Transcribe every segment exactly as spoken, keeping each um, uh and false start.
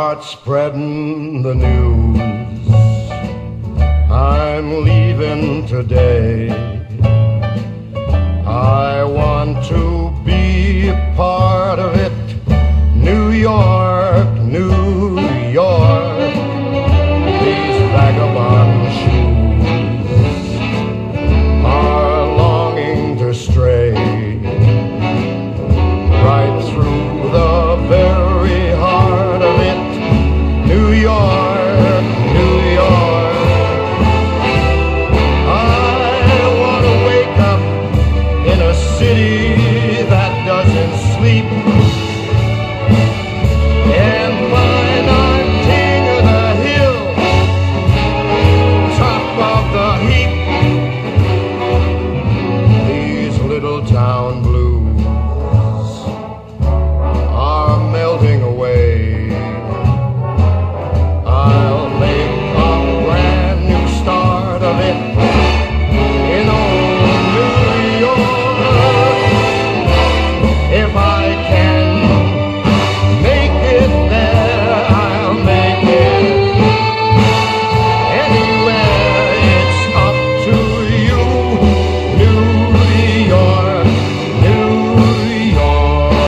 Start spreading the news. I'm leaving today. I want to be a part of it. New York, New York. These vagabond shoes are longing to stray right through the very heart of it. New York, New York. I want to wake up in a city that doesn't sleep and find I'm king of the hill, top of the heap. These little town blues are melting away. I'll make a brand new start of it in old New York. If I can make it there, I'll make it anywhere. It's up to you, New York, New York.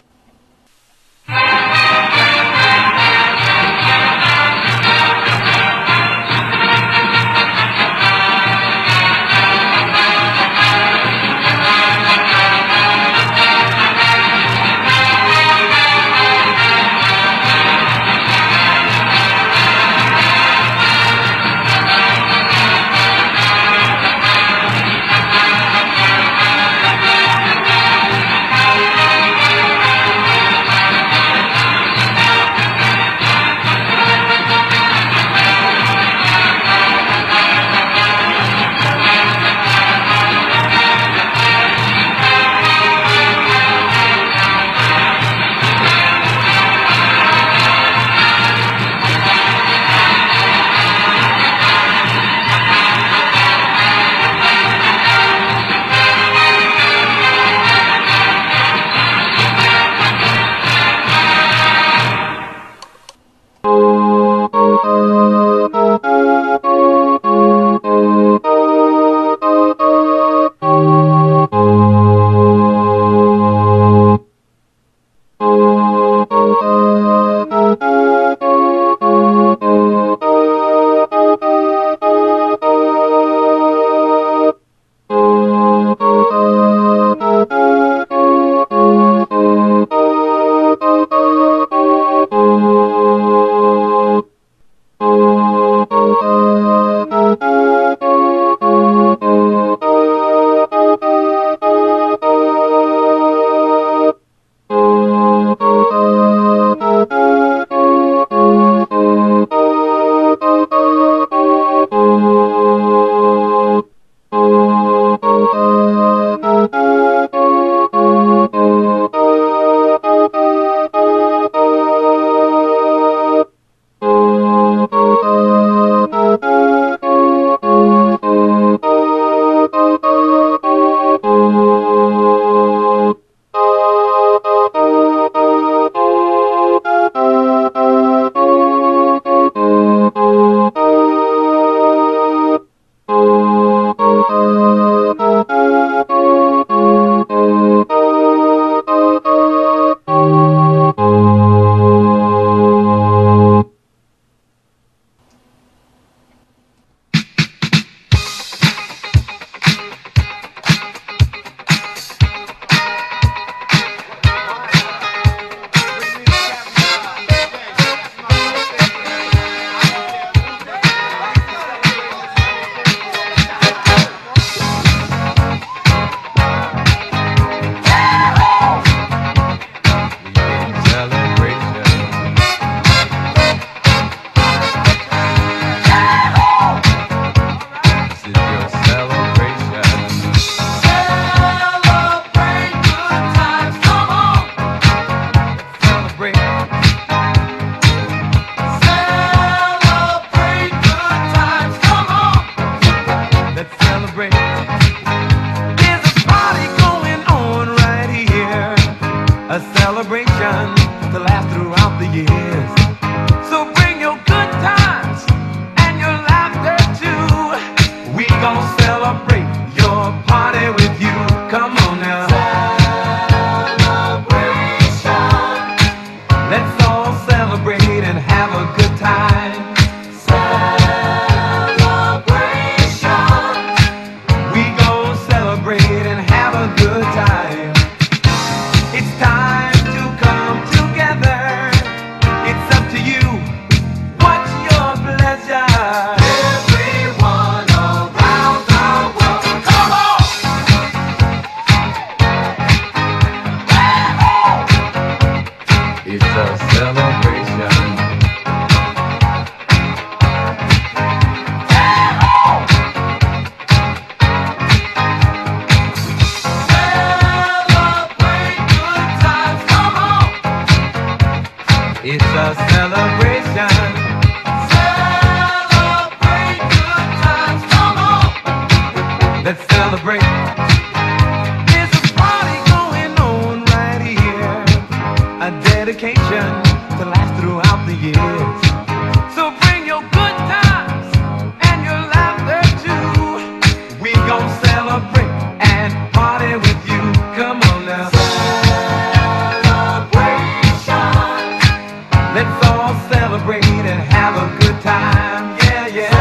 a celebration to last throughout the years. So celebration. It's a celebration. Celebrate good times, come on. Let's celebrate. There's a party going on right here, a dedication to last throughout the years. So bring your good times and your laughter too. We gon' celebrate and party with you. Come on now. Let's all celebrate and have a good time, yeah, yeah.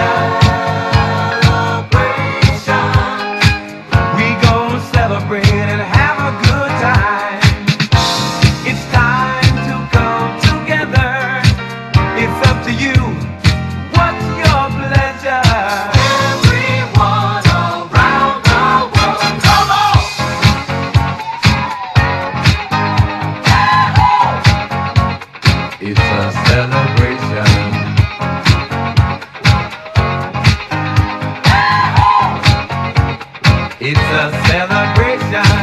Celebration. We gon' celebrate and have a good time. It's time to come together. It's up to you. What's your pleasure? Everyone around the world, come on! It's a celebration. It's a celebration.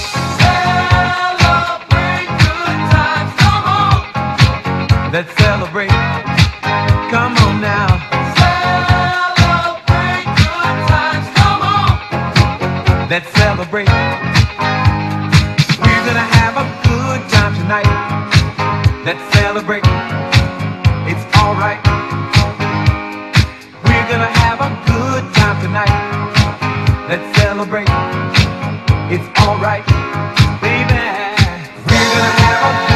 Celebrate good times, come on. Let's celebrate. Come on now. Celebrate good times, come on. Let's celebrate. We're gonna have a good time tonight. Let's celebrate. It's alright. We're gonna have a good time tonight. Let's celebrate. It's alright, baby. We're gonna have a